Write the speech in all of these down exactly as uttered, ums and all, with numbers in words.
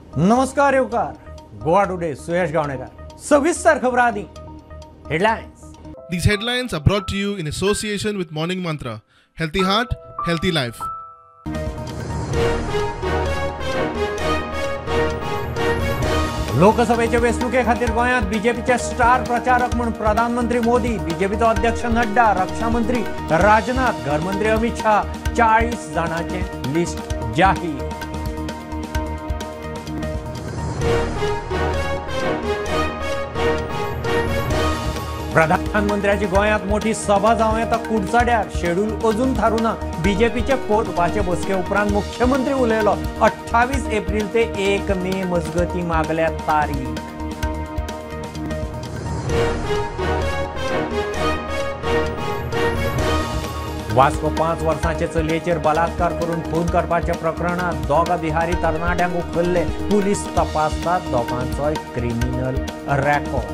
नमस्कार येवकार गोवा टुडे सुयश गावणेकर सविस्तर खबर आदी headlines. These headlines are brought to you in association with Morning Mantra. Healthy heart, healthy life. लोकसभेच्या वेचणुके खातीर गोंयांत बीजेपीचे स्टार प्रचारक म्हणून प्रधानमंत्री मोदी, बीजेपीचो अध्यक्ष नड्डा, रक्षा मंत्री राजनाथ, गृहमंत्री अमित शाह, चाळीस जाणांचे लिस्ट जाहीर. प्रधानमंत्र्याची गोंयांत मोठी सभा जावं येता कुडचड्यार. शेड्यूल अजून थारूना. बीजेपीचे पोटपाचे बसके उपरांत मुख्यमंत्री उलयलो. अठ्ठावीस एप्रिल ते एक मे मजगती मागल्या तारीख. वास्को पांच वर्सांचे चलयेचेर बलात्कार करून खून करपाच्या प्रकरणात दोगा बिहारी तरणाट्यांक उखल्ले. पुलीस तपासतात दोगांचोय क्रिमिनल रेकॉर्ड.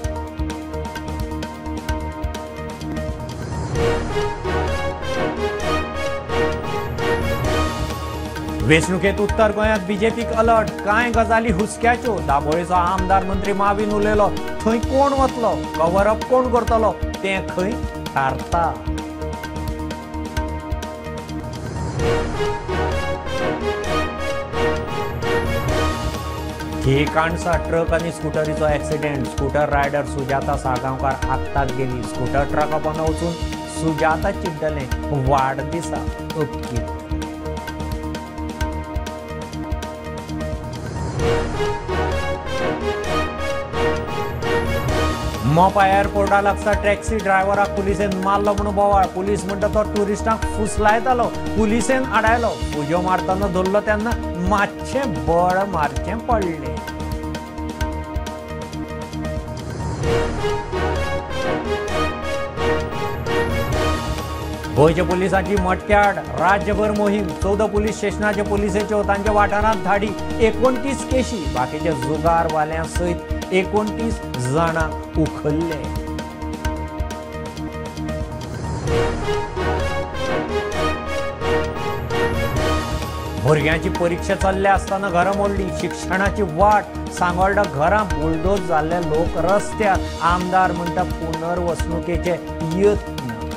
वेचणुकेत उत्तर गोंयांत बीजेपीक अलर्ट. कांय गजाली हुस्क्याच्यो. दाबोळेचो आमदार मंत्री माविन उलयलो. थंय कोण वतलो, कव्हर अप कोण करतलो तें खंय थारता. ठिकाणसा ट्रक आणि स्कूटरीचो accident. Scooter rider Sujata Salgaonkar आत्ताच गेली. स्कूटर ट्रका पोंदा वचून सुजाता चिड्डले. वाडदिसा उपकीत. मोपा एअरपोर्टा लागसा टॅक्सी ड्रायव्हराक पुलिसेन मारलो म्हणून बोवाळ. पुलीस म्हणटा तो टुरिस्टांक फुसलायतालो. पुलिसेन आडायलो. पुजो मारतना धरलो तेन्ना मातशें बळ मारचें पडलें. गोंयच्या पुलिसांची मटक्याड. राज्यभर मोहीम. चौदा पुलीस स्टेशनाचे पुलिसेच्यो तांच्या वाठारांत धाडी. एकोणतीस केशी. बाकीच्या जुगारवाल्यां सयत एकोणतीस जाणांक उखल्ले. भुरग्यांची परीक्षा चल्ल्या आसतना घरां मोडली. शिक्षणाची वाट. सांगोळडा घरां बुलडोज जाल्ले लोक रस्त्यार. आमदार म्हणटा पुनर्वसणुकेचे यत्न.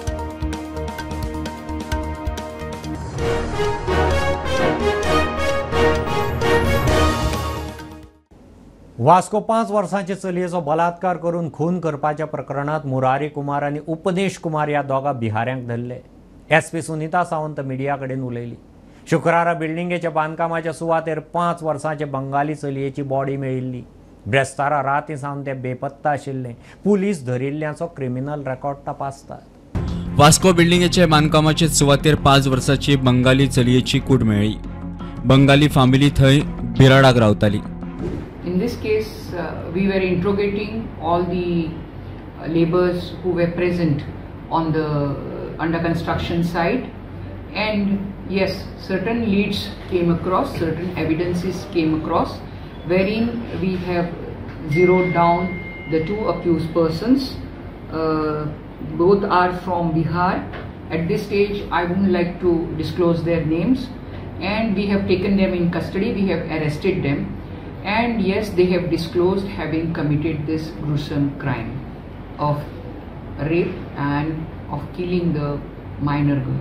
वास्को पांच वर्सांचे चलयेचो बलात्कार करून खून करपाच्या प्रकरणात मुरारी कुमार आनी उपदेश कुमार ह्या दोगा बिहाऱ्यांक धरले. एसपी सुनीता सावंत मिडिया कडेन उलयली. शुक्रारा बिल्डिंगेच्या बांदकामाच्या सुवातेर पांच वर्सांचे बंगाली चलयेची बॉडी मेळिल्ली. ब्रेस्तारा राती सावन ते बेपत्ता आशिल्ले. पुलीस धरिल्ल्याचो क्रिमिनल रेकॉर्ड तपासतात. वास्को बिल्डिंगेच्या बांदकामाचे सुवातेर पांच वर्सांची बंगाली चलयेची कूड मेळ्ळी. बंगाली फामिली थंय बिराडाक रावताली. In this case, uh, we were interrogating all the uh, laborers who were present on the uh, under construction site, and yes, certain leads came across, certain evidences came across, wherein we have zeroed down the two accused persons. Uh, both are from Bihar. At this stage, I wouldn't like to disclose their names, and we have taken them in custody. We have arrested them. And yes, they have disclosed having committed this gruesome crime of rape and of killing the minor girl.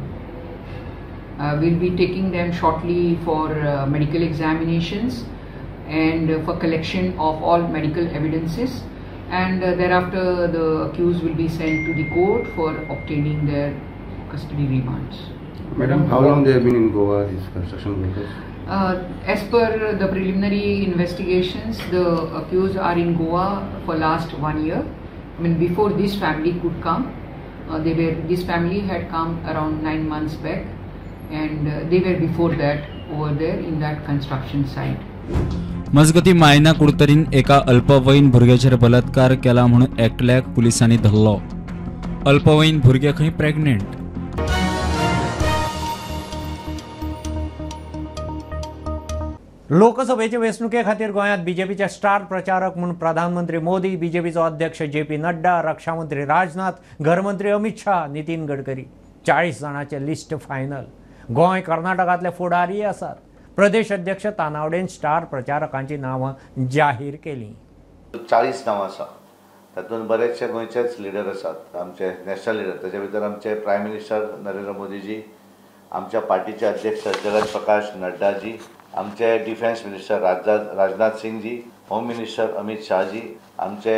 Uh, we'll be taking them shortly for uh, medical examinations and uh, for collection of all medical evidences, and uh, thereafter the accused will be sent to the court for obtaining their custody remands. Madam, how long they have been in Goa, these construction workers? Uh, as per the preliminary investigations, the accused are in Goa for last one year. I mean, before this family could come, uh, they were this family had come around nine months back, and uh, they were before that over there in that construction site. मजगती मायना कुडतरीन एका अल्पवयीन भुरग्याचेर बलात्कार केला म्हणून एकल्याक पुलिसांनी धरलो. अल्पवयीन भुरगे खंय प्रेग्नेंट. लोकसभेचे वेचणुके खातीर गोंयांत बीजेपीचे स्टार प्रचारक म्हणून प्रधानमंत्री मोदी, बीजेपीचो अध्यक्ष जे पी नड्डा, रक्षा मंत्री राजनाथ, गृहमंत्री अमित शाह, नितीन गडकरी चाळीस जाणांचे लिस्ट फायनल. गोंय कर्नाटकांतले फुडारी आसात. प्रदेश अध्यक्ष तानावडेन स्टार प्रचारकांची नावं जाहीर केली. चाळीस नांवां आसा. तातूंत बरेचशे गोंयचेच लिडर आसात, आमचे नॅशनल लिडर. ताचे भितर आमचे प्रायम मिनिस्टर नरेंद्र मोदीजी, आमच्या पार्टीचे अध्यक्ष जगत प्रकाश नड्डाजी, आमचे defence minister Rajnath Rajnath Singhji, home minister Amit Shahji, आमचे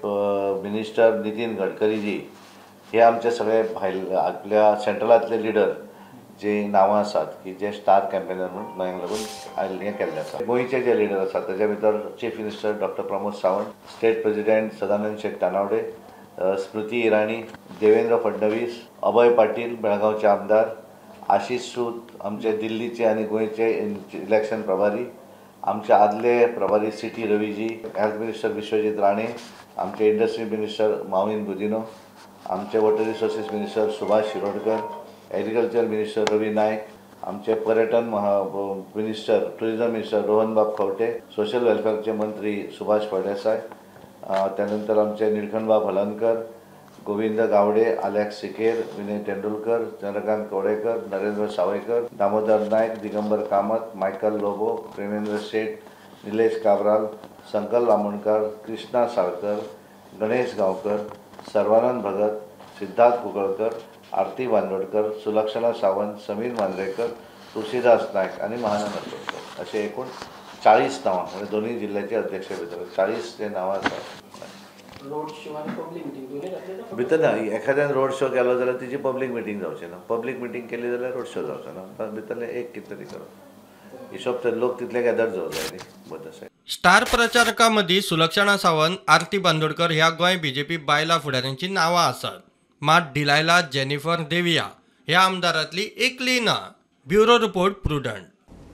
मिनिस्टर नितीन गडकरीजी, हे आमचे सगळे भायले आपल्या सेंट्रलांतले लिडर जे नांवां आसात की जे स्टार कॅम्पेनर म्हणून गोंयांक लागून हें केल्लें आसा. गोंयचे जे लिडर आसात ताचे भितर chief minister doctor Pramod Sawant, state president Sadanand Shet Tanavade, Smriti Irani, Devendra Fadnavis, Abhay Patil बेळगांवचे आमदार, आशीष सूद आमचे दिल्लीचे आनी गोंयचे इलेक्शन प्रभारी, आमचे आदले प्रभारी C T Raviji, health minister Vishwajit Rane, आमचे इंडस्ट्री मिनिस्टर माविन गुदिनो, आमचे water resources minister Subhash Shirodkar, agriculture minister Ravi Naik, आमचे पर्यटन महा minister tourism minister Rohanbab Khaunte, social वेलफेअरचे मंत्री सुभाष फळदेसाय, त्यानंतर आमचे निळकंठबाब हलनकर, गोविंद गावडे, अलेक्स सिकेर, विनय तेंडुलकर, चंद्रकांत कवडेकर, नरेंद्र सावयकर, दामोदर नायक, दिगंबर कामत, मायकल लोबो, प्रेमेंद्र शेठ, निलेश काब्राल, संकल रामणकर, कृष्णा साळकर, गणेश गांवकर, सर्वानंद भगत, सिद्धार्थ कुंकळकर, आरती बांदोडकर, सुलक्षणा सावंत, समीर मांद्रेकर, तुळशीदास नायक आणि महानंद अशोककर असे एकूण चाळीस नांवां म्हणजे दोन्ही जिल्ह्याचे अध्यक्ष भितर चाळीस जे नांवां आसात. रोड शो आणि पब्लिक मिटींग दोन्ही घातले भितर ना एखाद्यान रोड शो केलो जाल्यार तिची पब्लीक मिटींग जावची ना. पब्लीक मिटींग केली जाल्यार रोड शो जावचो ना. भितरले एक कितें तरी करप हिशोब तर लोक तितले गॅदर जावं जाय न्ही. बट अशें स्टार प्रचारकां सुलक्षणा सावंत, आरती बांदोडकर ह्या गोंय बीजेपी बायला फुडाऱ्यांची नांवां आसात. मात डिलायला जेनिफर देविया ह्या आमदारांतली एकली ना. Bureau report Prudent.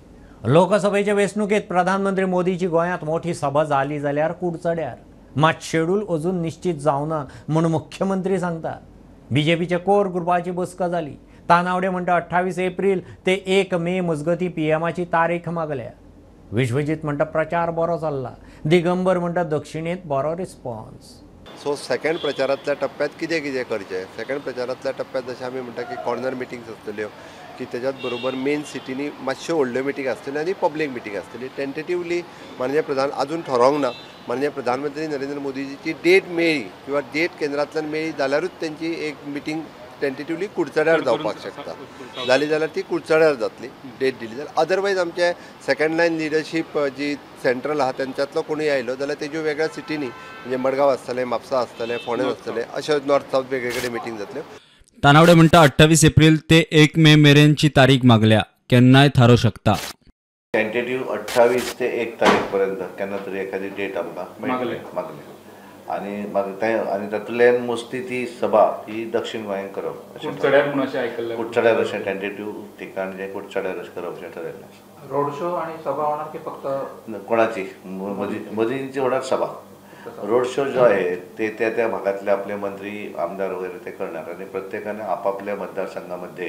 लोकसभेच्या वेंचणुकेत प्रधानमंत्री मोदीची गोंयांत मोठी सभा जाली जाल्यार कुडचड्यार. मात शेड्यूल अजून निश्चित जावना म्हूण मुख्यमंत्री सांगता. बीजेपीचे कोर ग्रुपाची बसका जाली. तानावडे म्हणटा अठ्ठावीस एप्रील ते एक मे मजगती पीएमाची तारीख मागल्या. विश्वजीत म्हणटा प्रचार बरो चल्ला. दिगंबर म्हणटा दक्षिणेत बरो रिस्पॉन्स. सो सेकंड प्रचारांतल्या टप्प्यात कितें कितें करचें. सेकंड प्रचारांतल्या टप्प्यात जशें आमी म्हणटा की कॉर्नर मिटिंग्स आसतल्यो की त्याच्याच बरोबर मेन सिटीनी मातश्यो व्हडल्यो मिटींग आसतल्यो आनी पब्लीक मिटींग आसतली. टेंटेटिवली माननीय प्रधान अजून ठरोवंक ना. माननीय प्रधानमंत्री नरेंद्र मोदीजीची डेट मेळ्ळी किंवा डेट केंद्रांतल्यान मेळ्ळी जाल्यारूच त्यांची एक मिटींग टेंटेटिवली कुडचड्यार जावपाक शकता. जाली जाल्यार ती कुडचड्यार जातली डेट दिली जाल्यार. अदरवायज आमचे सेकंड लायन लिडरशीप जी सेंट्रल आहा त्यांच्यातलो कोणूय आयलो जाल्यार तेज्यो वेगळ्या सिटीनी म्हणजे मडगांव आसतलें, म्हापसा आसतलें, फोंडें आसतलें अशे नॉर्थ सावथ वेगळे कडेन मिटींग जातल्यो. तानावडे म्हणटा अठ्ठावीस एप्रील ते एक मे मेरेनची तारीख मागल्या. केन्नाय थारो शकता. टेंटेटिव्ह अठ्ठावीस ते एक तारीख पर्यंत केन्ना तरी एखादी डेट आमकां मागले मागले आणि मग आणि तातूंतल्यान मोस्टली ती सभा ही दक्षिण गोंयांत करप. कुडचड्यार म्हणून अशें आयकल्लें. कुडचड्यार अशें टेंटेटिव्ह ठिकाण जे कुडचड्यार अशें करप अशें ठरयल्लें आसा. रोड शो आणि सभा होणार की फक्त कोणाची मोदी मोदींची होणार सभा. रोड शो जो आहे ते त्या त्या भागातले आपले मंत्री आमदार वगैरे ते करणार आणि प्रत्येकाने आपापल्या मतदारसंघामध्ये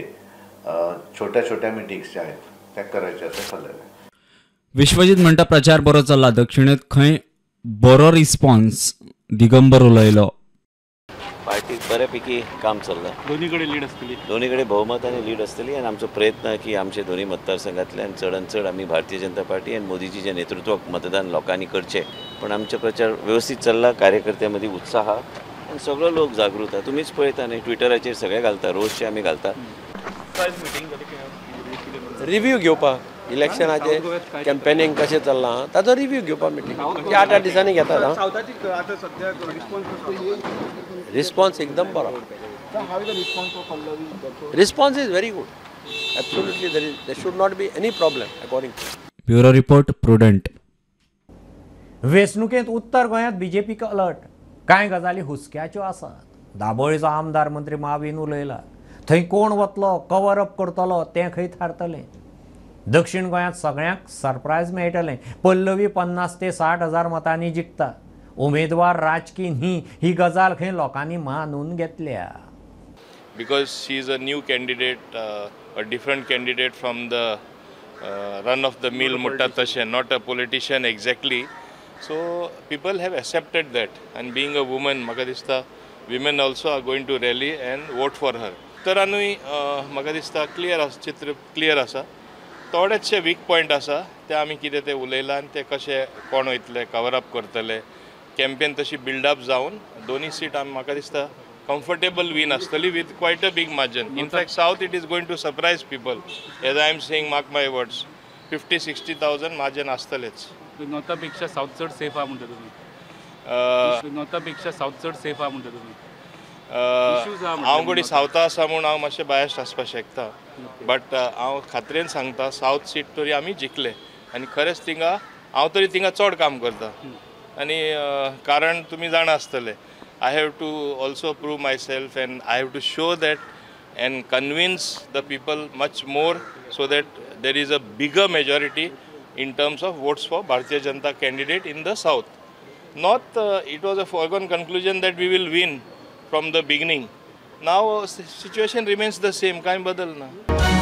छोट्या छोट्या मिटिंग्स ज्या आहेत त्या करायच्या असं ठरलेलं आहे. विश्वजीत म्हणटा प्रचार बरो चल्ला. दक्षिणेत खंय बरो रिस्पॉन्स. दिगंबर उलयलो. पार्टीक बऱ्यापैकी काम चल्लां. दोन्ही कडे लीड आसतली. दोन्ही कडेन भोवमत आनी लीड आसतली आनी आमचो प्रयत्न की आमचे दोन्ही मतदारसंघांतल्यान चडांत चड आमी भारतीय जनता पार्टी आनी मोदीजीच्या नेतृत्वाक मतदान लोकांनी करचें. पण आमचो प्रचार व्यवस्थीत चल्ला. कार्यकर्त्यां मदीं उत्साह आहा आनी सगळो लोक जागृत आहा. तुमीच पळयता न्ही ट्विटराचेर सगळे घालता. रोजचे आमी घालता. रिव्यू घेवपाक इलेक्शनाचे कॅम्पेनिंग कशें चल्लां ताचो रिव्यू घेवपाक मिटींग म्हणजे आठ आठ दिसांनी घेतात. रिस्पॉन्स एकदम बरो. Response is very good. Absolutely there is there should not be any problem according to. Bureau report Prudent. वेंचणुकेंत उत्तर गोंयांत बीजेपीक अलर्ट. कांय गजाली हुस्क्याच्यो आसात. दाबोळेचो आमदार मंत्री माविन उलयला. थंय कोण वतलो कवर अप करतलो तें खंय थारतलें. दक्षिण गोंयांत सगळ्यांक सरप्रायज मेळटलें. पल्लवी पन्नास ते साठ हजार मतांनी जिखता. उमेदवार राजकी न्ही ही गजाल खंय लोकांनी मानून घेतल्या. Because she is a new candidate, a different candidate from the run of the mill म्हणटा तशें, not a politician exactly. So people have accepted that and being a woman म्हाका दिसता women also are going to rally and vote for her. उत्तरानूय म्हाका दिसता clear आसा, चित्र clear आसा. थोडेशे वीक पॉयंट आसा ते आमी कितें ते उलयला आनी ते कशे कोण वयतले कवर अप करतले. कॅम्पेन तशी बिल्डअप जावन दोनी सीट आमी म्हाका दिसता comfortable win astali with quite a big margin. In fact, South it is going to surprise people. As I am saying, mark my words, fifty sixty thousand margin astalech. नॉर्था पेक्षा south चड safe आहा म्हणटा तुम्ही. नॉर्था पेक्षा south चड safe आहा म्हणटा तुम्ही. हांव गोडी सावथा आसा म्हूण हांव मातशें बायस्ड आसपाक शकता. बट हांव खात्रेन सांगता साऊथ सीट तरी आमी जिखले आनी खरेंच थिंगा हांव तरी थिंगा चड काम करता. आनी कारण तुमी जाणा आसतले. I have to also prove myself and I have to show that and convince the people much more so that there is a bigger majority in terms of votes for Bharatiya Janata candidate in the South. Not uh, it was a foregone conclusion that we will win from the beginning. Now uh, situation remains the same. Kai badal na.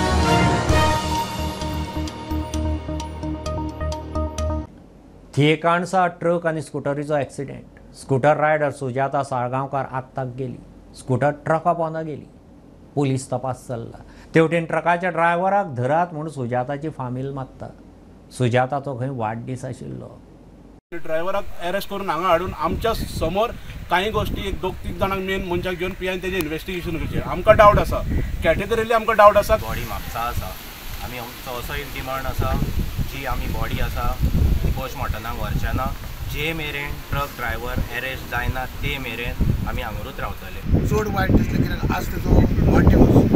थिएकाणचा truck आणि स्कूटरीचो accident. Scooter rider Sujata Salgaonkar आत्ताक गेली. Scooter ट्रका पोंदा गेली. Police तपास चल्ला. तेवटेन ट्रकाच्या ड्रायव्हराक धरात म्हणून सुजाताची फामील मागता. सुजाताचो खंय वाडदीस आशिल्लो. ड्रायव्हराक अरेस्ट करून हांगा हाडून आमच्या समोर काही गोष्टी एक दोग तीग जाणांक मेन मनशाक घेवन पी आयन तेजें इन्व्हेस्टिगेशन करचें. आमकां डावट आसा, कॅटेगरीली आमकां डावट आसा. बॉडी म्हापसा आसा. आमी आमचो असो एक डिमांड आसा जी आमी बॉडी आसा ती पोस्टमॉर्टमाक व्हरचें ना. जे मेरेन ट्रक ड्रायव्हर अरेस्ट जायना ते मेरेन आमी हांगरूच रावतले. चड वायट दिसलें कित्याक आज तेजो वाडदीस.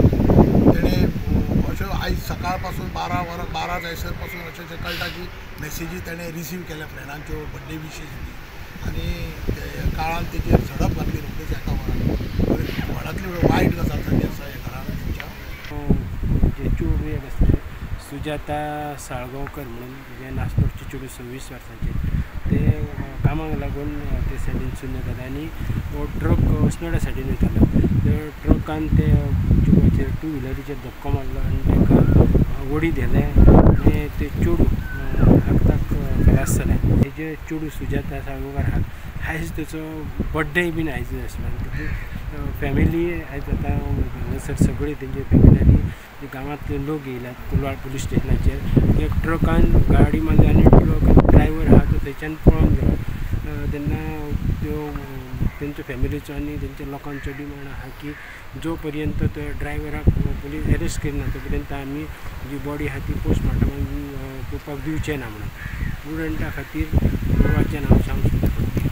तेणें अश्यो आयज सकाळ पासून बारा वरां बारा जायसर पासून अशें अशें कळटा की मेसेजी तेणें रिसीव केल्या फ्रेंडांच्यो बड्डे विशीज बी आनी काळान तेजेर झडप घातली रोखडीच एका वरान. व्हडांतली वायट गजाल जाल्ली आसा ह्या घरान तुमच्या. जे चूड एक आसले सुजाता साळगांवकर म्हणून जे नासनोरची चूड सव्वीस वर्सांचे ते कामाक लागून ते सायडीन सुन्न जाता आनी हो ट्रक अस्नोड्या सायडीन वयतालो. त्या ट्रकान ते चुडवाचेर टू व्हिलरीचेर धक्को मारलो आनी ताका वडी दिलें आनी ते चेडूं हाताक खलास जालें. तेजे चेडूं सुजाता साळगांवकार आयज तेचो बड्डे बीन आयज आसलो आनी तेजी फॅमिली आयज आतां हांगासर सगळीं तेंचे फॅमिली आनी गांवांतले लोक येयल्यात कुलवाड पुलीस स्टेशनाचेर. एक ट्रकान गाडी मारली आनी ट्रक ड्रायव्हर आहा तो थंयच्यान पळोवन गेलो. तेन्ना त्यो तेंच्या फॅमिलीचो आनी तेंच्या लोकांचो डिमांड आहा की जो पर्यंत तो ड्रायव्हराक पुलीस अरेस्ट करना तो पर्यंत आमी जी बॉडी आहा ती पोस्टमॉर्टमाक पळोवपाक दिवचें ना म्हणून. स्टुडंटा खातीर गोवाचें नांव सांगूंक सोदता.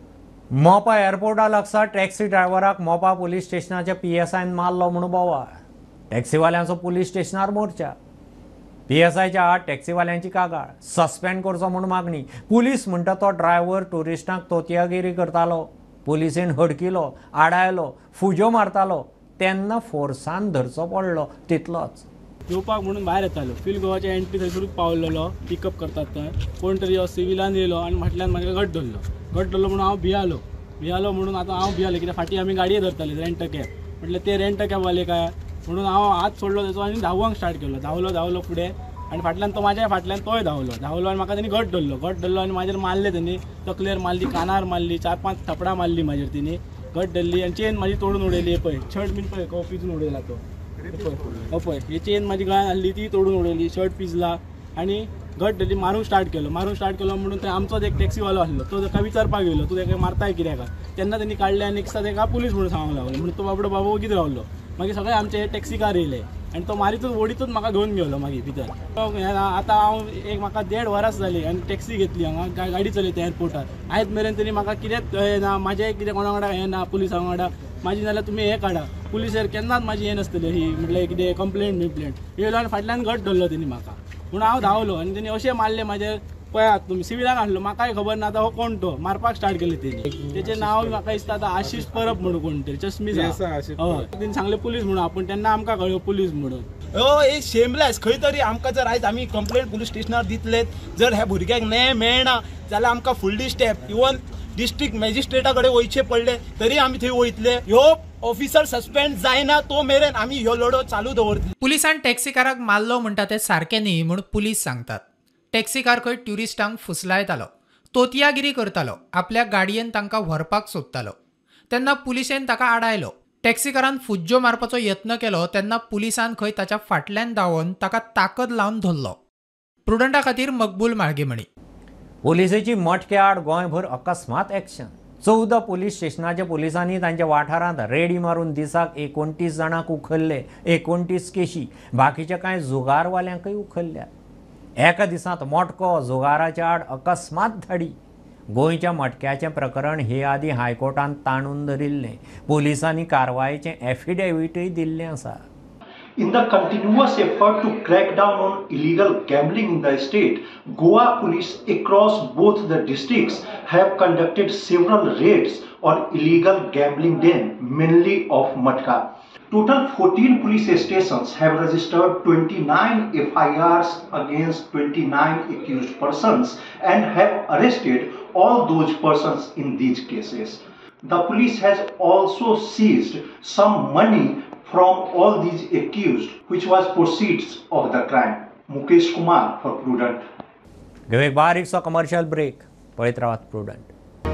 मोपा एअरपोर्टा लागसार टॅक्सी ड्रायव्हराक मोपा पुलीस स्टेशनाच्या पी एस आयन मारलो म्हणून बोवाळ. टॅक्सीवाल्यांचो पुलीस स्टेशनार मोर्चा. पी एस आयच्या आड टॅक्सीवाल्यांची कागाळ. सस्पेंड करचो म्हणून मागणी. पुलीस म्हणटा तो ड्रायव्हर टुरिस्टांक तोतयागिरी करतालो. पुलिसेन हडकिलो, आडायलो, फुजो मारतालो तेन्ना फोर्सान धरचो पडलो तितलोच. येवपाक म्हणून भायर येतालो. फील गोवाच्या एंट्री थंयसरूच पावलेलो. पिकअप करतात थंय कोण तरी सिविलान येयलो आनी फाटल्यान म्हाका घट धरलो. घट धरलो म्हणून हांव भियालो. भियालो म्हणून आतां हांव भियालो कित्याक फाटीं आमी गाडये धरताले रेंट कॅब. म्हटल्यार ते रेंट कॅबवाले काय म्हणून हांव हात सोडलो तेचो आनी धांवूंक स्टार्ट केलो. धांवलो धांवलो फुडें आनी फाटल्यान तो म्हाज्या फाटल्यान तोय धांवलो. धांवलो आनी म्हाका तेणी घट धरलो. घट धरलो आनी म्हाजेर मारले तेणी. तकलेर मारली, कानार मारली, चार पांच थपडां मारली म्हाजेर तेणी. घट धरली आनी चेन म्हाजी तोडून उडयली. पळय शर्ट बीन पळय को पिजून उडयला तो. पळय ही चेन म्हाजी गळ्यान आसली ती तोडून उडयली. शर्ट पिजला आनी घट धरली. मारूंक स्टार्ट केलो. मारूंक स्टार्ट केलो म्हणून थंय आमचोच एक टॅक्सीवालो आसलो तो ताका विचारपाक गेलो तूं ताका मारताय कित्याक. तेन्ना तेणी काडले आनी नेक्स्ट ताका पुलीस म्हणून सांगूंक लागलो. म्हणून तो बाबडो बाबा वगीत रावलो. मागीर सगळे आमचे टॅक्सी कार येयले आनी तो मारीतूच वडीतूच म्हाका घेवन गेलो मागीर भितर. आतां हांव एक म्हाका देड वरां जाली आनी टॅक्सी घेतली हांगा गाडी चलयता एअरपोर्टार. आयज मेरेन तरी म्हाका कितेंच हें ना, म्हाजें कितें कोणा वांगडा हें ना, पुलिसां वांगडा म्हाजी नाल्यार तुमी हें काडा. पुलिसेर केन्नाच म्हाजी हें नासतली ही म्हटल्यार कितें कंप्लेंट बिम्प्लेंट. येयलो आनी फाटल्यान घट धरलो तेणी म्हाका. म्हणून हांव धांवलो आनी तेणी अशें मारले म्हाजेर. पळयात तुमी सिविलान हाडलो. म्हाकाय खबर ना आतां हो कोण तो. मारपाक स्टार्ट केलें तेणी. तेचें नांव म्हाका दिसता आतां आशीश परब म्हणून कोण तरी चश्मीस आसा. हय तेणी सांगलें पुलीस म्हणून. आपूण तेन्ना आमकां कळ्ळें पुलीस म्हणून. हो एक शेमलेस. खंय तरी आमकां जर आयज आमी कंप्लेंट पुलीस स्टेशनार दितलेत जर ह्या भुरग्याक न्याय मेळना जाल्यार आमकां फुडली स्टेप इवन डिस्ट्रिक्ट मॅजिस्ट्रेटा कडेन वयचे पडले तरी आमी थंय वयतले. ह्यो ऑफिसर सस्पेंड जायना तो मेरेन आमी ह्यो लढो चालू दवरतले. पुलिसान टॅक्सीकाराक मारलो म्हणटा तें सारकें न्ही म्हणून पुलीस सांगतात. टॅक्सीकार खंय ट्युरिस्टांक फुसलायतालो, तोतयागिरी करतालो, आपल्या गाडयेन तांकां व्हरपाक सोदतालो. तेन्ना पुलिशेन ताका आडायलो. टॅक्सीकारान फुज्जो मारपाचो यत्न केलो तेन्ना पुलिसान खंय ताच्या फाटल्यान धांवन ताका ताकद लावन धरलो. प्रुडंटा खातीर मकबूल माळगेमणी. पोलिसेची मटके आड गोंयभर अकस्मात एक्शन. चौदा पोलीस स्टेशनाच्या पोलिसांनी तांच्या वाठारांत रेडी मारून दिसाक एकोणतीस जाणांक उखल्ले. एकोणतीस केशी. बाकीच्या कांय जुगारवाल्यांकय उखल्ल्या. एका दिसांत मोटको जुगाराच्या आड अकस्मात धाडी. गोंयच्या मटक्याचें प्रकरण हे आदी हायकोर्टान ताणून धरिल्लें. पोलिसांनी कारवायेचें एफिडेविटय दिल्लें आसा. In the continuous effort to crack down on illegal gambling in the state, Goa police across both the districts have conducted several raids on illegal gambling den, mainly of Matka. Total fourteen police stations have registered twenty-nine F I Rs against twenty-nine accused persons and have arrested all those persons in these cases. The police has also seized some money from all these accused, which was proceeds of the crime. Mukesh Kumar for Prudent. घेऊ एक बारीकसो commercial break. पळयत रावात Prudent.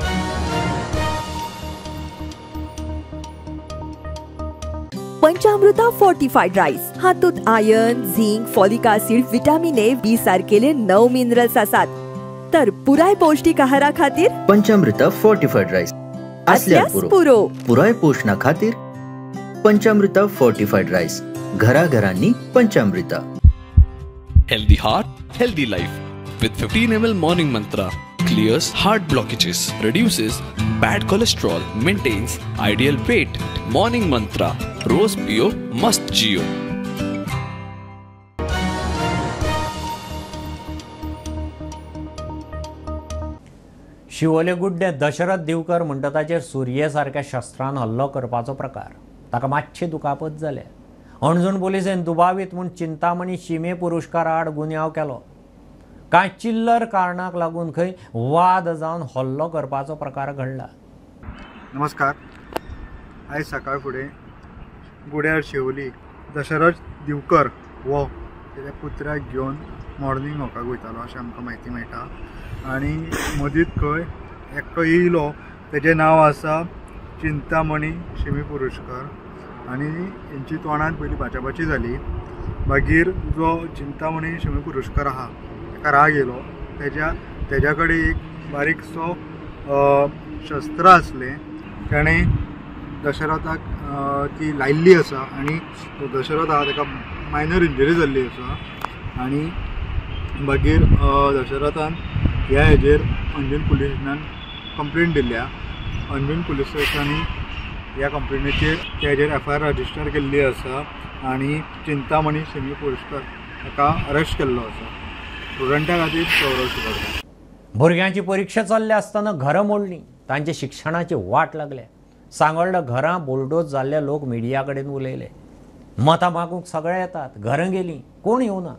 पंचामृता fortified rice हातूंत iron, zinc, folic acid, vitamin A, B सारकेले नऊ minerals आसात. तर पुराय पौष्टिक आहारा खातीर पंचामृता फोर्टिफाइड राईस असल्यास पुरो. पुराय पोषणा खातीर पंचामृता फोर्टिफाइड राईस. घरा घरांनी पंचामृता. Healthy heart, healthy life. With fifteen milliliters Morning Mantra, clears heart blockages, reduces bad cholesterol, maintains ideal weight. Morning Mantra, रोज पियो मस्त जियो. शिवोले गुड्डे दशरथ दिवकर म्हणटा ताचेर सुर्ये सारक्या शस्त्रान हल्लो करपाचो प्रकार. ताका मातशे दुखापत जाले. अणजूण पुलिसेन दुबावीत म्हूण चिंतामणी शिमे पुरस्कारा आड गुन्यांव केलो. कांय चिल्लर कारणाक लागून खंय वाद जावन हल्लो करपाचो प्रकार घडला. नमस्कार. आयज सकाळ फुडें गुड्यार शिवोली दशरथ दिवकर हो तेच्या पुत्राक घेवन मॉर्निंग वॉकाक वयतालो अशें आमकां म्हायती मेळटा. आनी मदींच खंय एकटो येयलो. तेजें नांव आसा चिंतामणी शिमे पुरस्कार. आनी हेंची तोंडांत पयलीं भाचाभाची जाली. मागीर जो चिंतामणी शिमे पुरस्कार आहा ताका राग येयलो. तेज्या तेज्या कडेन एक बारीकसो शस्त्र आसलें. ताणें दशरथाक ती लायिल्ली आसा आनी दशरथ आहा ताका मायनर इंजरी जाल्ली आसा. आनी मागीर दशरथान ह्या हेजेर अंजून पुलीस स्टेशनान कंप्लेंट दिल्या. अंजून पुलीस स्टेशनांनी ह्या कंप्लेनीचेर तेजेर एफ आय आर रजिस्टर केल्ली आसा आनी चिंतामणी शिमे पुरस्कार ताका अरेस्ट केल्लो आसा. स्टुडंटा खातीर गौरव शिरोडकर. भुरग्यांची परीक्षा चल्ल्या आसतना घरां मोडलीं. तांचे शिक्षणाची वाट लागल्या. सांगोळ्ळा घरां बोलडोज जाल्ले लोक मिडिया कडेन उलयले. मतां मागूंक सगळे येतात. घरां गेलीं कोण येवना.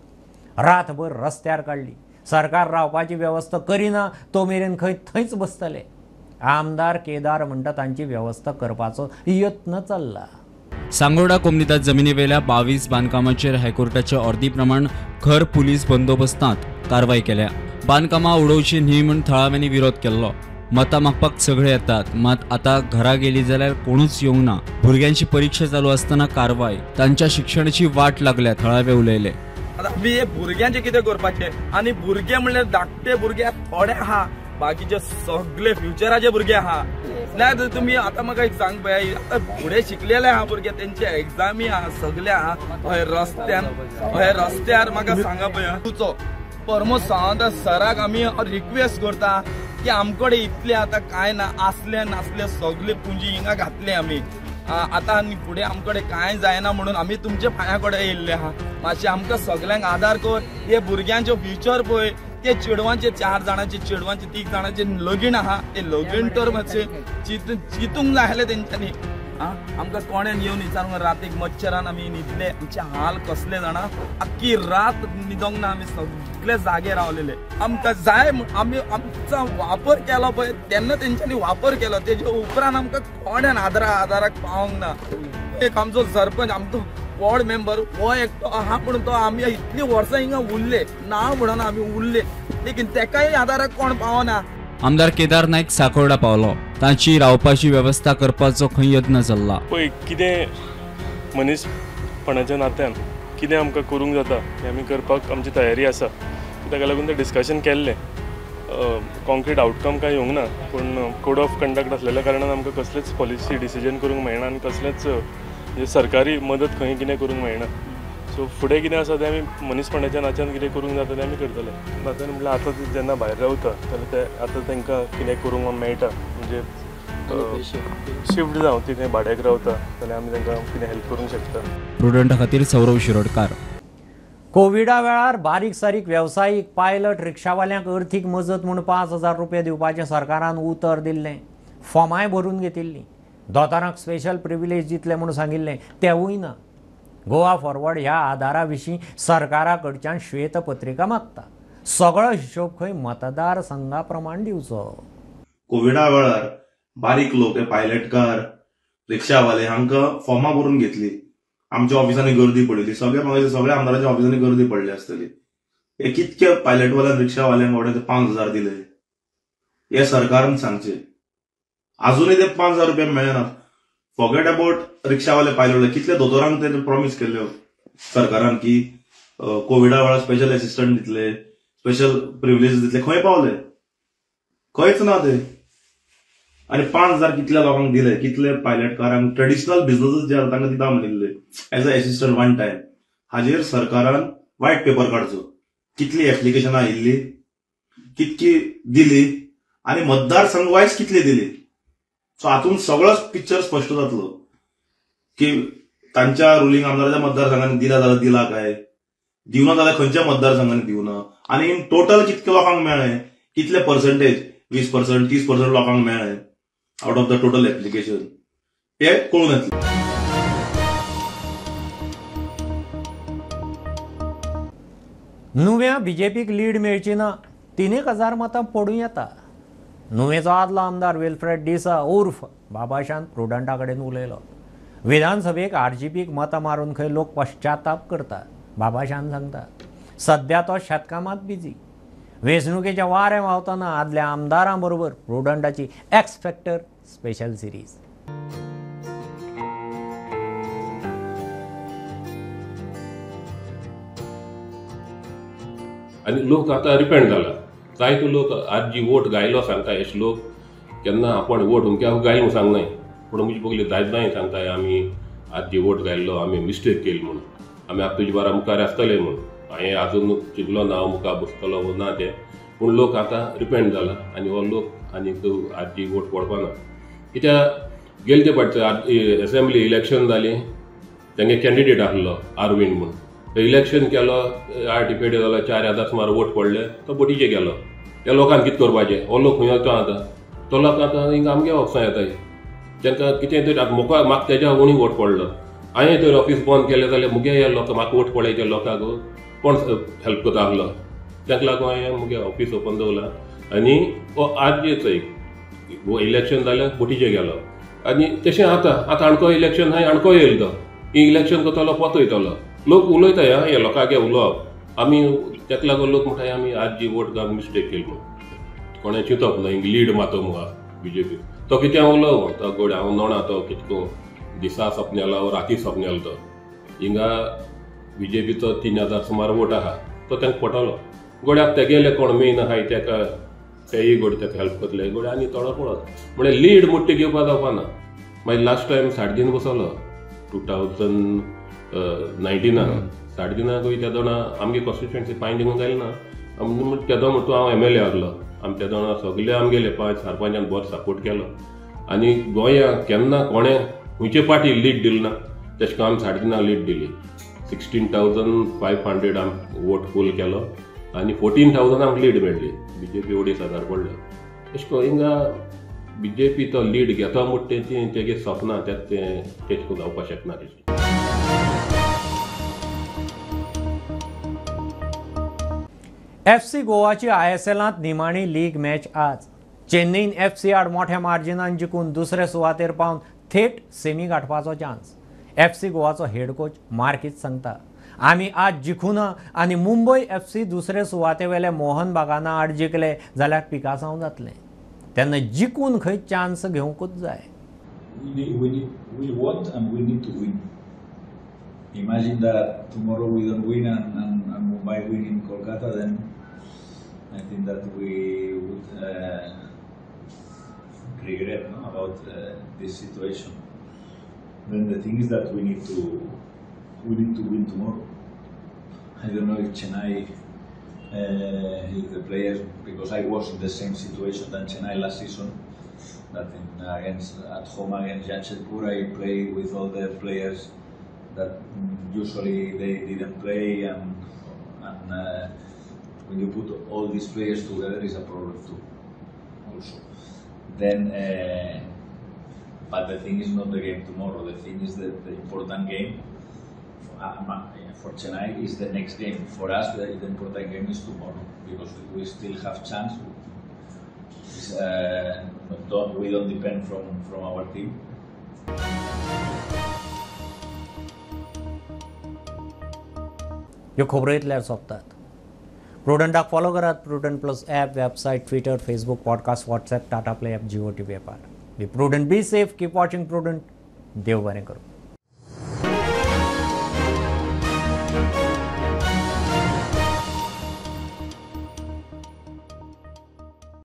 रातभर रस्त्यार काडली. सरकार रावपाची वेवस्था करिना तो मेरेन खंय थंयच बसतले. आमदार केदार म्हणटा तांची वेवस्था करपाचो यत्न चल्ला. सांगोर्डा कोमनितात जमिनी वेल्या बावीस बांदकामांचेर हायकोर्टाच्या अर्दी प्रमाण खर पुलीस बंदोबस्तांत कारवाय केल्या. बांदकामां उडोवची न्ही म्हूण थळाव्यांनी विरोध केल्लो. मतां मागपाक सगळे येतात. मात आतां घरा गेली जाल्यार कोणूच येवंक ना. भुरग्यांची परीक्षा चालू आसतना कारवाय. तांच्या शिक्षणाची वाट लागल्या थळावे उलयले. आमी हे भुरग्यांचे कितें करपाचे आनी भुरगे म्हणल्यार धाकटे भुरगे थोडे आहा. बाकीचे सगळे फ्युचराचे भुरगे आहा. नाल्यार तुमी आतां म्हाका एक सांग पळय आतां फुडें शिकलेले आहा भुरगे तेंचे एग्जामी आहा सगळे आहा. हय रस्त्यान हय रस्त्यार म्हाका सांगा पळय तुजो परमोद सावंत सराक आमी रिक्वेस्ट करता की आमकडे इतले आतां कांय ना. आसले नासले सगळे पुंजी हिंगा घातले आमी. आतां आनी फुडें आमकडे कांय जायना म्हणून आमी तुमचे पांया कडेन येयल्ले आहा. मातशें आमकां सगल्यांक आदार कर. हे भुरग्यांचो फ्युचर पळय ते चेडवांचे चार जाणांचे चेडवांचे तीग जाणांचे लगीण आहा. ते लगीण तर मातशें चित चिंतूंक जाय आसलें तेंच्यांनी. आमकां कोणेन येवन विचारूंक रातीक मच्छरान आमी न्हिदले. आमचे हाल कसले जाणा. आख्खी रात न्हिदोंक ना. आमी सगळे जागे रावलेले. आमकां जाय आमी आमचो वापर केलो पळय तेन्ना तेंच्यांनी वापर केलो. तेजे उपरांत आमकां कोणेन आदारा आदाराक पावोंक ना. एक आमचो सरपंच आमचो वॉर्ड मेंबर हो एकटो आहा पूण तो आमी इतली वर्सां हिंगा उरले ना म्हणून आमी उरले. लेकीन तेकाय आदाराक कोण पावना. आमदार केदार नायक साकोर्डा पावलो. तांची रावपाची वेवस्था करपाचो खंय यत्न चल्ला. पळय कितें मनीसपणाच्या नात्यान कितें आमकां करूंक जाता हें आमी करपाक आमची तयारी आसा. ताका लागून तें डिस्कशन केल्लें. कॉन्क्रीट आउटकम काय येवंक ना, पूण कोड ऑफ कंडक्ट आसलेल्या कारणान आमकां कसलेच पॉलिसी डिसिजन करूंक मेळना आनी कसलेच म्हणजे सरकारी मदत खंय कितें करूंक मेळना. सो फुडें कितें आसा तें आमी मनीसपणाच्या नात्यान कितें करूंक जाता तें आमी करतले. नात्यान म्हणल्यार आतां जेन्ना भायर रावता जाल्यार ते आतां तांकां कितें करूंक मेळटा म्हणजे शिफ्ट जावं ती थंय भाड्याक रावता जाल्यार आमी तांकां कितें हेल्प करूंक शकता. प्रुडंटा खातीर सौरव शिरोडकार. कोविडा वेळार बारीक सारीक वेवसायीक पायलट रिक्षावाल्यांक अर्थीक मजत म्हूण पांच हजार रुपया दिवपाचें सरकारान उतर दिल्लें. फॉर्माय भरून घेतिल्लीं. दोतोरांक स्पेशल प्रिविलेज दितले म्हूण सांगिल्लें तेवूय ना. गोवा फॉरवर्ड ह्या आदारा विशीं सरकारा कडच्यान श्वेतपत्रिका मागता. सगळो हिशोब खंय मतदार संघा प्रमाण दिवचो. कोविडा वेळार बारीक लोक पायलटकार रिक्षावाले हांकां फॉर्मां भरून घेतली. आमच्या ऑफिसांनी गर्दी पडली. सगळे म्हाका सगळ्या आमदारांच्या ऑफिसांनी गर्दी पडली आसतली. हे कितके पायलटवाल्यांक रिक्षावाल्यांक एवढे पांच हजार दिले हे सरकारान सांगचे. अजूनय ते पांच हजार रुपया मेळनात. फॉगेट अबाउट रिक्षावाले पायलट कितले दोतोरांक ते प्रॉमिस केल्ल्यो सरकारान की कोविडा वेळार स्पेशल असिस्टंट दितले, स्पेशल प्रिविलेज दितले. खंय पावले? खंयच ना ते. आणि पांच हजार कितल्या लोकांक दिले, कितले पायलटकारांक ट्रेडिशनल बिझनेस जे तांकां दिता म्हणिल्ले as a assistant one time. हाजेर सरकारान व्हायट पेपर काडचो. कितली एप्लिकेशनां आयिल्ली, कितकी दिली आणि मतदारसंघ वायज कितली दिली. सो हातून सगळोच पिक्चर स्पश्ट जातलो की तांच्या रुलींग आमदाराच्या मतदारसंघांनी दिला जाल्यार दिला काय, दिवना जाल्यार खंयच्या मतदारसंघांनी दिवना, आणि इन टोटल कितके लोकांक मेळ्ळे, कितले पर्संटेज वीस पर्संट तीस पर्संट लोकांक मेळ्ळे out of the total application हे कळून येतलें. नुव्या बीजेपीक लीड मेळची ना. तीन एक हजार मतां पडूं येता. नुवेचो आदलो आमदार विल्फ्रेड डिसा उर्फ बाबाशान प्रुडंटा कडेन उलयलो. विधानसभेक आरजीपीक मतां मारून खंय लोक पश्चाताप करतात. बाबाशान सांगता सध्या तो शेतकामात बिजी. वेंचणुकेचें वारें व्हांवतना आदल्या आमदारां बरोबर प्रुडंटाची एक्स फॅक्टर स्पेशल सिरीज. आनी लोक आतां रिपेंड जाला. जायतो लोक आज जी वोट गायलो सांगता अशे लोक केन्ना आपण वोट अमक्या गायलो सांगनाय, पूण म्हणजे पगली दायजाय सांगताय आमी आज जी वोट गायल्लो आमी मिस्टेक केली म्हणून, आमी आतां तुजे बारा मुखार आसतले म्हणून. हांवें आजून चिंतलो ना मुखार बसतलो ना तें, पूण लोक आतां रिपेंड जाला आनी हो लोक आनीक आज जी वोट पडपाना. कित्याक गेले ते फावटी असेंब्ली इलेक्शन जाली, तेंगे कॅन्डिडेट आसलो अरविंद म्हणून. इलेक्शन केलो, आठ डिपेट जालो, चार हजार सुमार वोट पडले, तो बोटीचे गेलो. त्या लोकांक कितें करपाचें? हो लोक खंय वचो आतां? तो लोक आतां हिंगा आमगे ऑफिसां येताय. तांकां कितें तरी आतां म्हाका म्हाका तेज्या उणी वोट पडलो. हांवें तर ऑफिस बंद केलें जाल्यार मुगे हे लोक म्हाका वोट पडले लोकांक कोण हेल्प करता आसलो. ताका लागून हांवें मुगे ऑफिस ओपन दवरलां. आनी हो आज येच इलेक्शन जाल्यार बोटीचे गेलो. आनी तशें आतां आतां आणको इलेक्शन हांवें आणको येयलो तो. ही इलेक्शन करतलो पोतो येतलो. लोक उलयताय हा हे लोकांगे उलोवप. आमी ताका लागून लोक म्हणटाय आमी आज जी वोट घालून मिस्टेक केली म्हणून. कोणें चिंतप ना हिंग लीड मातो मुगा बीजेपी. तो कितें उलोव तो गोड हांव नोणा तो कितको दिसा सपनेलो राती सपनेलो तो. हिंगा बीजेपीचो तीन हजार सुमार वोट आहा तो तांकां पटलो. गोड्याक ते गेले कोण मेन आहाय ताका तेय गोड ताका हेल्प करतले. गोड आनी थोडो पळत म्हळ्यार लीड मोठी घेवपा जावपाना. मागीर लास्ट टायम साडेतीन बसलो टू थावजंड नायन्टिना साडेतिनाक त्या दोना आमगे कॉन्स्टिट्युएन्सी पांय दिवंक जालें ना. तेदो म्हणटा हांव एम एल ए आहलो. आमी त्या दोना सगळे आमगेले पांच सरपंचान बरो सपोर्ट केलो. आनी गोंयांत केन्ना कोणें खंयचे पार्टी लीड दिली ना. तशें करून आमी साडेतिनाक लीड दिली. सिक्स्टीन थावजंड फायव हंड्रेड आमी वोट पोल केलो आनी फोर्टीन थावजंड आमकां लीड मेळ्ळी. बीजेपी अडीच हजार पडले. तशें करून हिंगा बीजेपी तो लीड घेता म्हूण तेची तेगे सपना तें तेच करून जावपाक शकना. तेची एफ सी गोवाची आय एस एलांत निमाणी लीग मॅच आज. चेन्नईन एफ सी आड मोठ्या मार्जिनान जिखून दुसरे सुवातेर पावन थेट सेमी गाठपाचो चान्स. एफ सी गोवाचो हेड कोच मार्कीत सांगता आमी आज जिखूना आनी मुंबय एफ सी दुसरे सुवाते वेले मोहन बागाना आड जिखले जाल्यार पिकासांव जातलें. तेन्ना जिखून खंय चान्स घेवंकूच जाय. We need, we need, we want and we need to win. Imagine that tomorrow we don't win and, and, and Mumbai win in Kolkata, then I think that we would uh, regret no, about uh, this situation. Then the thing is that we need to we need to win tomorrow. I don't know if Chennai, uh, if the players, because I was in the same situation than Chennai last season. That in, against at home against Jamshedpur, I played with all the players that usually they didn't play, and and uh, when you put all these players together, is a problem too. Also, then, uh, but the thing is not the game tomorrow. The thing is that the important game for, uh, for Chennai is the next game. For us, the, the important game is tomorrow because we still have chance. Uh, don't, we don't depend from, from our team. ह्यो खबरो इतल्यार सोंपतात. प्रुडंटाक follow करात. Prudent plus app, website, Twitter, Facebook, podcast, WhatsApp, Tata Play app, Jio T V app. Be Prudent, be safe, keep watching Prudent. देव बरें करूं.